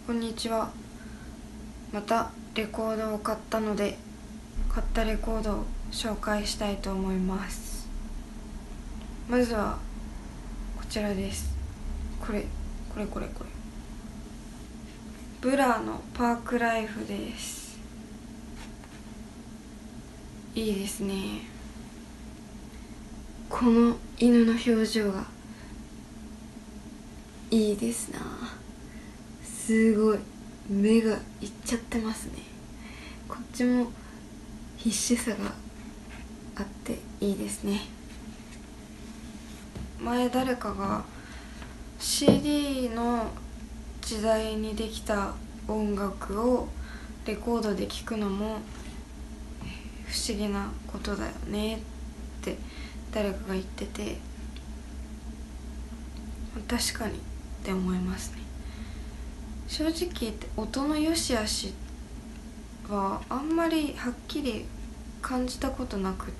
こんにちは。またレコードを買ったので、買ったレコードを紹介したいと思います。まずはこちらです。これブラのパークライフです。いいですね。この犬の表情がいいですな。すごい目がいっちゃってますね。こっちも必死さがあっていいですね。前誰かが CD の時代にできた音楽をレコードで聴くのも不思議なことだよねって誰かが言ってて、確かにって思いますね。正直言って音の良し悪しはあんまりはっきり感じたことなくって、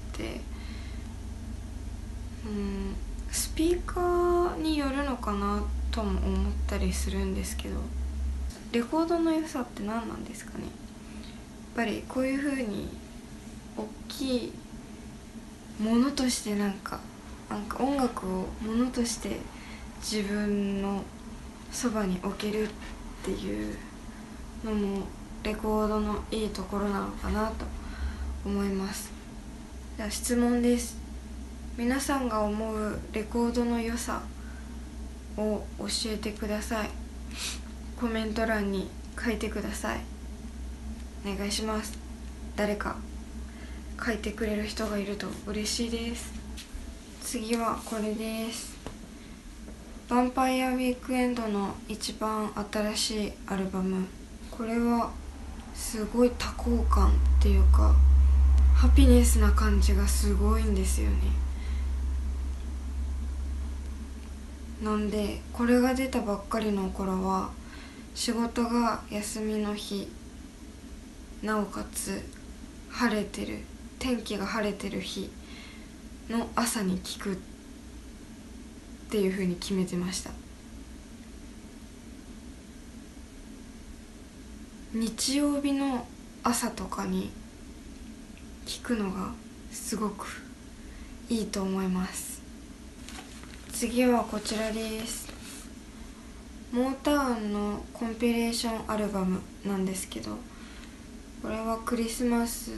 スピーカーによるのかなとも思ったりするんですけど、レコードの良さって何なんですかね。やっぱりこういう風に大きいものとしてなんか音楽をものとして自分のそばに置けるっていうのもレコードのいいところなのかなと思います。じゃあ質問です。皆さんが思うレコードの良さを教えてください。コメント欄に書いてください。お願いします。誰か書いてくれる人がいると嬉しいです。次はこれです。ヴァンパイアウィークエンドの一番新しいアルバム。これはすごい多幸感っていうかハピネスな感じがすごいんですよね。なんでこれが出たばっかりの頃は仕事が休みの日、なおかつ晴れてる天気が晴れてる日の朝に聴くっていう風に決めてました。日曜日の朝とかに聴くのがすごくいいと思います。次はこちらです。モータウンのコンピレーションアルバムなんですけど、これはクリスマス、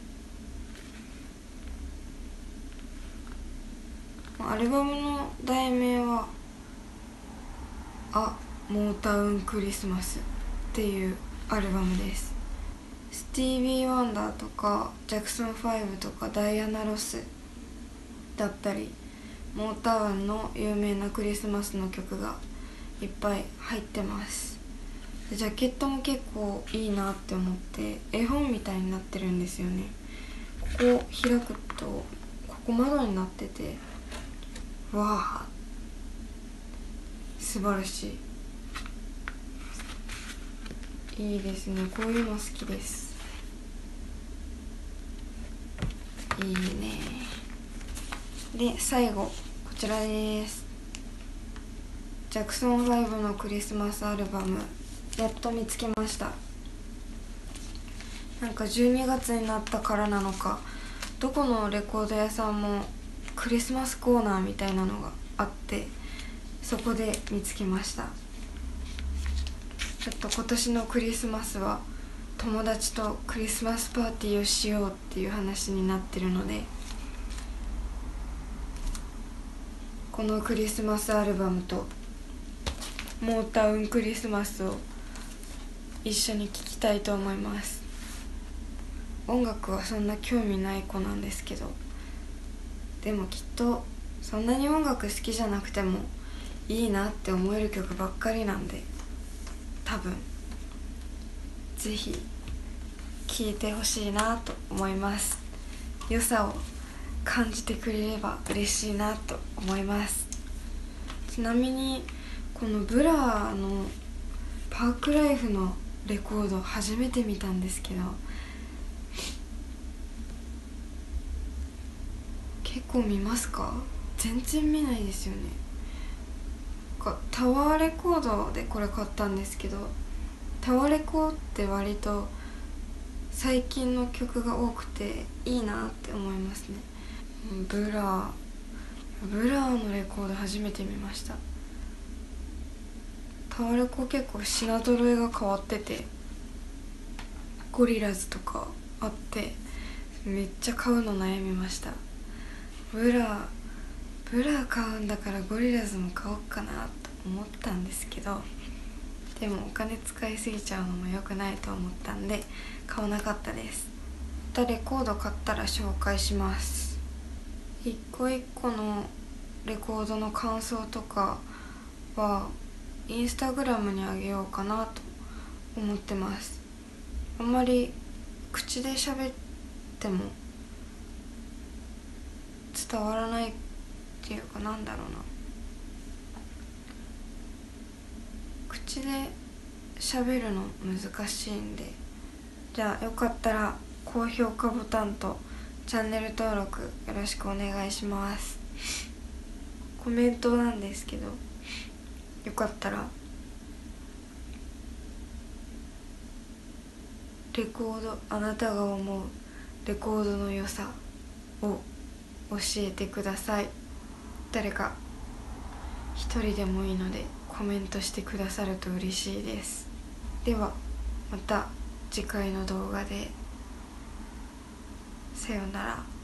アルバムの題名はモータウンクリスマスっていうアルバムです。スティービー・ワンダーとかジャクソン5とかダイアナ・ロスだったり、モータウンの有名なクリスマスの曲がいっぱい入ってます。ジャケットも結構いいなって思って、絵本みたいになってるんですよね。ここを開くとここ窓になってて、わあ素晴らしい。いいですね。こういうの好きです。いいね。で最後こちらです。ジャクソン5のクリスマスアルバムやっと見つけました。なんか12月になったからなのか、どこのレコード屋さんもクリスマスコーナーみたいなのがあって、そこで見つけました。ちょっと今年のクリスマスは友達とクリスマスパーティーをしようっていう話になってるので、このクリスマスアルバムとモータウンクリスマスを一緒に聴きたいと思います。音楽はそんな興味ない子なんですけど、でもきっとそんなに音楽好きじゃなくてもいいなって思える曲ばっかりなんで、多分ぜひ聴いてほしいなと思います。良さを感じてくれれば嬉しいなと思います。ちなみにこのブラのパークライフのレコード初めて見たんですけど、結構見ますか？全然見ないですよね。タワーレコードでこれ買ったんですけど、 タワレコって割と最近の曲が多くていいなって思いますね。ブラーのレコード初めて見ました。タワレコ結構品揃えが変わってて、ゴリラズとかあってめっちゃ買うの悩みました。ブラー買うんだからゴリラズも買おうかなと思ったんですけど、でもお金使いすぎちゃうのも良くないと思ったんで買わなかったです。またレコード買ったら紹介します。一個一個のレコードの感想とかはインスタグラムにあげようかなと思ってます。あんまり口で喋っても伝わらないっていうか、なんだろうな、口で喋るの難しいんで、じゃあよかったら高評価ボタンとチャンネル登録よろしくお願いします。コメントなんですけど、よかったらレコード、あなたが思うレコードの良さを教えてください。誰か一人でもいいのでコメントしてくださると嬉しいです。ではまた次回の動画で。さようなら。